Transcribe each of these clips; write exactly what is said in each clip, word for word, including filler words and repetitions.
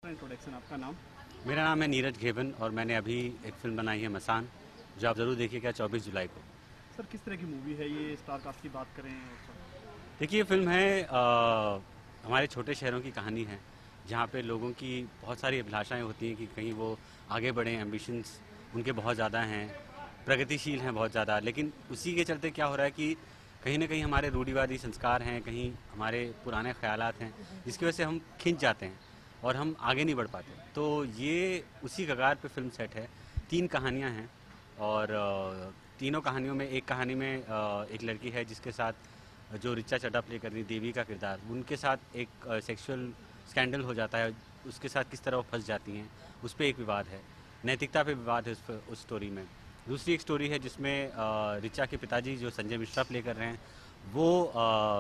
Introduction, आपका नाम? मेरा नाम है नीरज घेवन और मैंने अभी एक फिल्म बनाई है मसान, जो आप ज़रूर देखिएगा चौबीस जुलाई को। सर, किस तरह की मूवी है ये? स्टार कास्ट की बात करें तो देखिए, ये फिल्म है आ, हमारे छोटे शहरों की कहानी है, जहाँ पे लोगों की बहुत सारी अभिलाषाएं होती हैं कि कहीं वो आगे बढ़ें, एम्बिशंस उनके बहुत ज़्यादा हैं, प्रगतिशील हैं बहुत ज़्यादा, लेकिन उसी के चलते क्या हो रहा है कि कहीं ना कहीं हमारे रूढ़िवादी संस्कार हैं, कहीं हमारे पुराने ख्यालात हैं, जिसकी वजह से हम खिंच जाते हैं और हम आगे नहीं बढ़ पाते। तो ये उसी कगार पे फिल्म सेट है। तीन कहानियाँ हैं और अ, तीनों कहानियों में एक कहानी में अ, एक लड़की है जिसके साथ जो रिचा चड्ढा प्ले कर रही देवी का किरदार, उनके साथ एक सेक्सुअल स्कैंडल हो जाता है, उसके साथ किस तरह वो फंस जाती हैं, उस पर एक विवाद है, नैतिकता पे विवाद है उस, उस स्टोरी में। दूसरी एक स्टोरी है जिसमें अ, रिचा के पिताजी जो संजय मिश्रा प्ले कर रहे हैं, वो अ,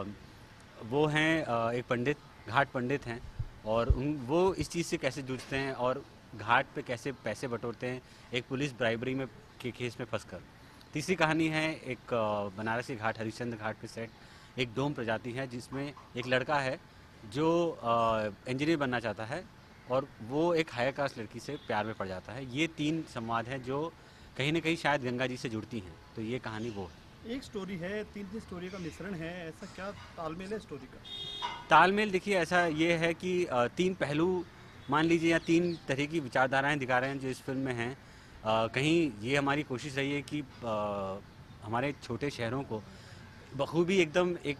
वो हैं अ, एक पंडित, घाट पंडित हैं, और उन वो इस चीज़ से कैसे जूझते हैं और घाट पे कैसे पैसे बटोरते हैं एक पुलिस ब्राइबरी में के केस में फंसकर। तीसरी कहानी है एक अ, बनारसी घाट, हरिश्चंद्र घाट पे सेट एक डोम प्रजाति है जिसमें एक लड़का है जो इंजीनियर बनना चाहता है और वो एक हायर कास्ट लड़की से प्यार में पड़ जाता है। ये तीन संवाद हैं जो कहीं ना कहीं शायद गंगा जी से जुड़ती हैं, तो ये कहानी वो है। एक स्टोरी है, तीन तीन स्टोरी का मिश्रण है, ऐसा क्या तालमेल है स्टोरी का? तालमेल देखिए ऐसा ये है कि अ, तीन पहलू मान लीजिए या तीन तरह की विचारधाराएं दिखा रहे हैं जो इस फिल्म में हैं। अ, कहीं ये हमारी कोशिश रही है कि अ, हमारे छोटे शहरों को बखूबी एकदम एक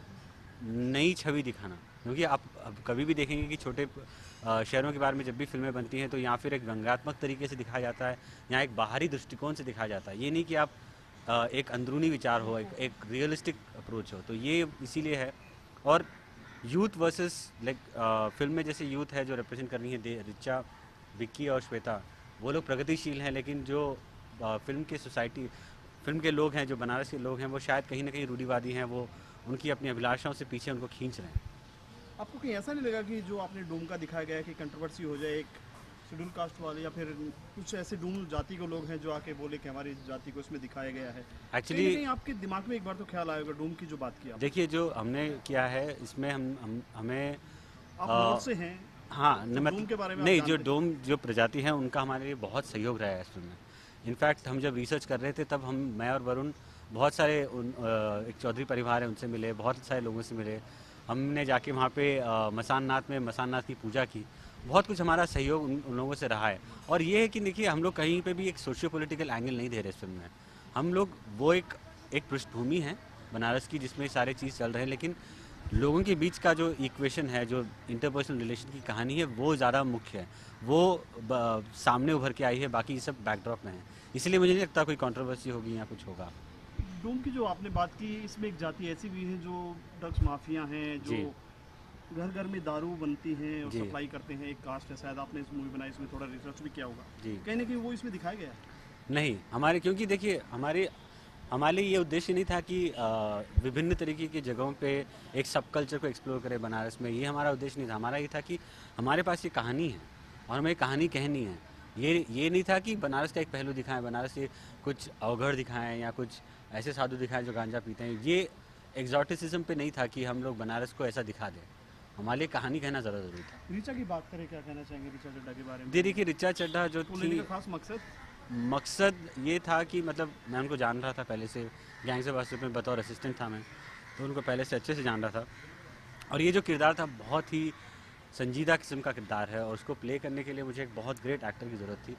नई छवि दिखाना, क्योंकि आप अब कभी भी देखेंगे कि छोटे अ, शहरों के बारे में जब भी फिल्में बनती हैं तो यहाँ फिर एक व्यंग्यात्मक तरीके से दिखाया जाता है, यहाँ एक बाहरी दृष्टिकोण से दिखाया जाता है। ये नहीं कि आप अ, एक अंदरूनी विचार हो, एक, एक रियलिस्टिक अप्रोच हो, तो ये इसीलिए है। और यूथ वर्सेस लाइक फिल्म में जैसे यूथ है जो रिप्रेजेंट करनी है, रिचा, विक्की और श्वेता, वो लोग प्रगतिशील हैं, लेकिन जो अ, फिल्म के सोसाइटी फिल्म के लोग हैं, जो बनारस के लोग हैं, वो शायद कहीं ना कहीं रूढ़िवादी हैं, वो उनकी अपनी अभिलाषाओं से पीछे उनको खींच रहे हैं। आपको कहीं ऐसा नहीं लगा कि जो आपने डूम का दिखाया गया है कि कंट्रोवर्सी हो जाए, एक शेड्यूल कास्ट वाले या फिर कुछ ऐसे डूम जाति के लोग हैं जो आके बोले कि हमारी जाति को इसमें दिखाया गया है? एक्चुअली कहीं आपके दिमाग में एक बार तो ख्याल आएगा डूम की जो बात की आप? देखिए, जो हमने किया है इसमें हम, हम हमें आप आ, नॉर्थ से हैं, हाँ तो नमत, डूम के बारे में आप नहीं, जो जानते हैं? डोम जो प्रजाति है उनका हमारे लिए बहुत सहयोग रहा है इस फिल्म में। इनफैक्ट हम जब रिसर्च कर रहे थे तब हम, मैं और वरुण, बहुत सारे उन अ, एक चौधरी परिवार है उनसे मिले, बहुत सारे लोगों से मिले। हमने जाके वहाँ पे अ, मसान नाथ में मसान नाथ की पूजा की। बहुत कुछ हमारा सहयोग उन, उन लोगों से रहा है। और ये है कि देखिए, हम लोग कहीं पे भी एक सोशियो पॉलिटिकल एंगल नहीं दे रहे इस फिल्म में। हम लोग वो एक एक पृष्ठभूमि है बनारस की जिसमें सारे चीज़ चल रहे हैं, लेकिन लोगों के बीच का जो इक्वेशन है, जो इंटरपर्सनल रिलेशन की कहानी है, वो ज़्यादा मुख्य है, वो ब, सामने उभर के आई है, बाकी ये सब बैकड्रॉप में है। इसलिए मुझे नहीं लगता कोई कंट्रोवर्सी होगी या कुछ होगा। डूम की जो आपने बात की, इसमें एक जाति ऐसी भी है जो ड्रग्स माफिया हैं, जो जी घर घर में दारू बनती हैं और जी सप्लाई करते हैं। एक कास्ट है, शायद आपने इस मूवी बनाई, इसमें थोड़ा रिसर्च भी किया होगा, जी कहीं ना कहीं वो इसमें दिखाया गया है? नहीं, हमारे, क्योंकि देखिए हमारे हमारे लिए ये उद्देश्य नहीं था कि अ, विभिन्न तरीके की जगहों पे एक सब कल्चर को एक्सप्लोर करें बनारस में। ये हमारा उद्देश्य नहीं था। हमारा ये था कि हमारे पास ये कहानी है और हमें कहानी कहनी है। ये ये नहीं था कि बनारस का एक पहलू दिखाएं, बनारस के कुछ अवघड़ दिखाएं या कुछ ऐसे साधु दिखाएं जो गांजा पीते हैं। ये एग्जॉटिसिज्म पे नहीं था कि हम लोग बनारस को ऐसा दिखा दें। हमारे लिए कहानी कहना ज़्यादा ज़रूरी था। ऋचा की बात करें, क्या कहना चाहेंगे ऋचा चड्ढा के बारे में? दे देखिए, रिचा चड्ढा जो तो लेने थी, का खास मकसद? मकसद ये था कि मतलब मैं उनको जान रहा था पहले से, गैंग्स ऑफ वासेपुर में बतौर असिस्टेंट था मैं, तो उनको पहले से अच्छे से जान रहा था। और ये जो किरदार था बहुत ही संजीदा किस्म का किरदार है और उसको प्ले करने के लिए मुझे एक बहुत ग्रेट एक्टर की ज़रूरत थी।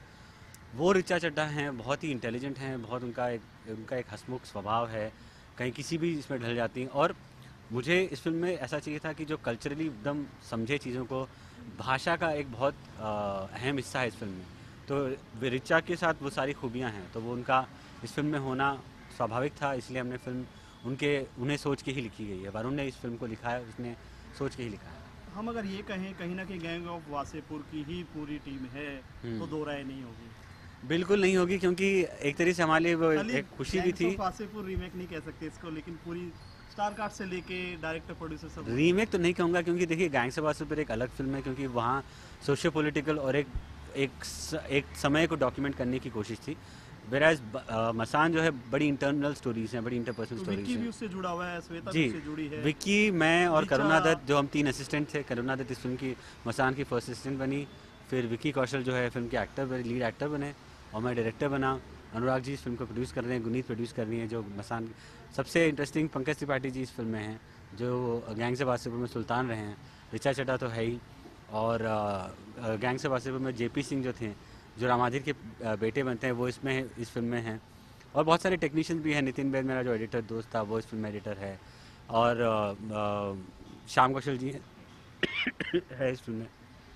वो रिचा चड्ढा हैं, बहुत ही इंटेलिजेंट हैं, बहुत उनका एक उनका एक हंसमुख स्वभाव है, कहीं किसी भी इसमें ढल जाती हैं। और मुझे इस फिल्म में ऐसा चाहिए था कि जो कल्चरली एकदम समझे चीज़ों को, भाषा का एक बहुत अ, अहम हिस्सा है इस फिल्म में। तो वे रिचा के साथ वो सारी खूबियाँ हैं, तो वो उनका इस फिल्म में होना स्वाभाविक था, इसलिए हमने फिल्म उनके उन्हें सोच के ही लिखी गई है। वरुण ने इस फिल्म को लिखा है, उसने सोच के ही लिखा है। हम अगर ये कहें कहीं ना कहीं गैंग ऑफ वासेपुर की ही पूरी टीम है, तो दो राय नहीं होगी? बिल्कुल नहीं होगी, क्योंकि एक तरीके से हमारे लिए वो खाली एक खुशी भी गैंग्स थी। ऑफ वासेपुर रीमेक नहीं कह सकते इसको, लेकिन पूरी स्टार कास्ट से लेके डायरेक्टर प्रोड्यूसर सब। रीमेक तो नहीं कहूँगा, क्योंकि देखिए गैंग्स ऑफ वासेपुर एक अलग फिल्म है, क्योंकि वहाँ सोशियो पॉलिटिकल और एक एक स, एक समय को डॉक्यूमेंट करने की कोशिश थी। वेराज मसान जो है बड़ी इंटरनल स्टोरीज हैं, बड़ी इंटरपर्सनल तो स्टोरीज विक्की भी हैं। उससे जुड़ा हुआ है, श्वेता भी जी, उससे जुड़ी है। विक्की, मैं और ऋचा- करुणा दत्त, जो हम तीन असिस्टेंट थे, करुणा दत्त इस फिल्म की मसान की फर्स्ट असिस्टेंट बनी, फिर विकी कौशल जो है फिल्म के एक्टर बने, लीड एक्टर बने, और मैं डायरेक्टर बना। अनुराग जी इस फिल्म को प्रोड्यूस कर रहे हैं, गुनीत प्रोड्यूस कर रही हैं, जो मसान। सबसे इंटरेस्टिंग पंकज त्रिपाठी जी इस फिल्म में हैं, जो गैंग से वासेपुर में सुल्तान रहे हैं। ऋचा चड्ढा तो है ही, और गैंग से वासेपुर में जेपी सिंह जो थे, जो रामाधीर के अ, बेटे बनते हैं, वो इसमें इस फिल्म में हैं। और बहुत सारे टेक्नीशियंस भी हैं। नितिन बेद मेरा जो एडिटर दोस्त था, वो इस फिल्म में एडिटर है। और अ, अ, श्याम कौशल जी हैं है इस फिल्म में।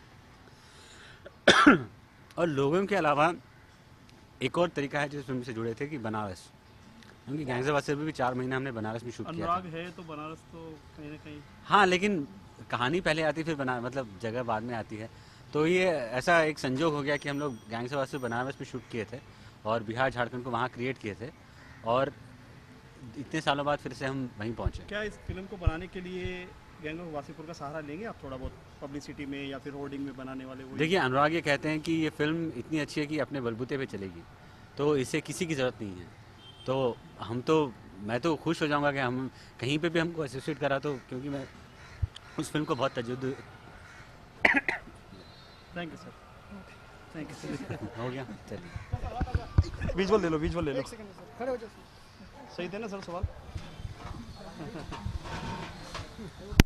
और लोगों के अलावा एक और तरीका है जो इस फिल्म से जुड़े थे, कि बनारस, क्योंकि गैंग से वासेपुर भी चार महीने हमने बनारस में शूट किया था। अनुराग है तो बनारस तो कहीं ना कहीं। हाँ, लेकिन कहानी पहले आती फिर बना मतलब जगह बाद में आती है। तो ये ऐसा एक संजोग हो गया कि हम लोग गैंग से वासेपुर बनारस में शूट किए थे, और बिहार झारखंड को वहाँ क्रिएट किए थे, और इतने सालों बाद फिर से हम वहीं पहुँचे। क्या इस फिल्म को बनाने के लिए गैंग ऑफ वासेपुर का सहारा लेंगे आप थोड़ा बहुत, पब्लिसिटी में या फिर होर्डिंग में बनाने वाले वो? देखिए, अनुराग ये कहते हैं कि ये फिल्म इतनी अच्छी है कि अपने बलबूते पे चलेगी, तो इसे किसी की ज़रूरत नहीं है। तो हम तो मैं तो खुश हो जाऊंगा कि हम कहीं पे भी हमको एसोसिएट करा, तो क्योंकि मैं उस फिल्म को बहुत तजुद thank you sir, thank you sir. हो गया। चलिए, विजुअल ले लो, विजुअल ले लो। एक सेकंड सर, खड़े हो जाओ। सही थे ना सर सवाल?